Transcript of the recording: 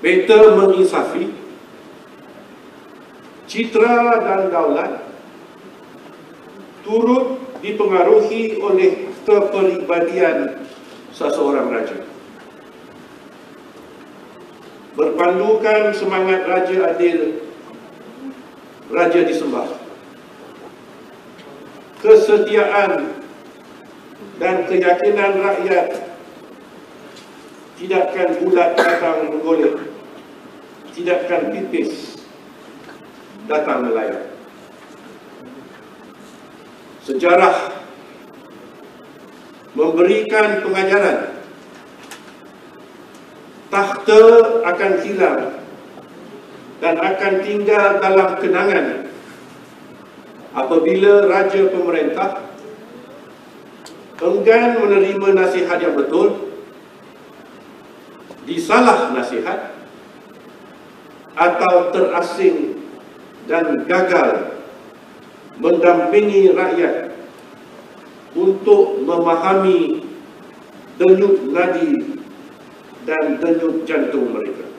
beta menginsafi, citra dan daulat turut dipengaruhi oleh kepribadian seseorang raja. Berpandukan semangat raja adil, raja disembah, kesetiaan dan keyakinan rakyat tidakkan bulat datang menggolek, tidakkan pipis datang melayang. Sejarah memberikan pengajaran takhta akan hilang dan akan tinggal dalam kenangan apabila raja pemerintah enggan menerima nasihat yang betul, disalah nasihat, atau terasing dan gagal mendampingi rakyat untuk memahami denyut nadi dan denyut jantung mereka.